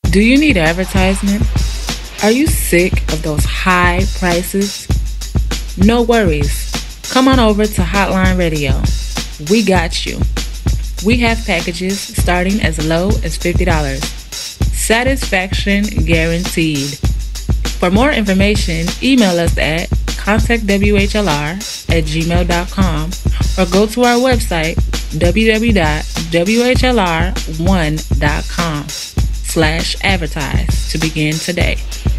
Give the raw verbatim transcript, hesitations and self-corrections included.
Do you need advertisement? Are you sick of those high prices? No worries. Come on over to Hotline Radio. We got you. We have packages starting as low as fifty dollars. Satisfaction guaranteed. For more information, email us at contact w h l r at gmail dot com or go to our website w w w dot w h l r one dot com slash advertise to begin today.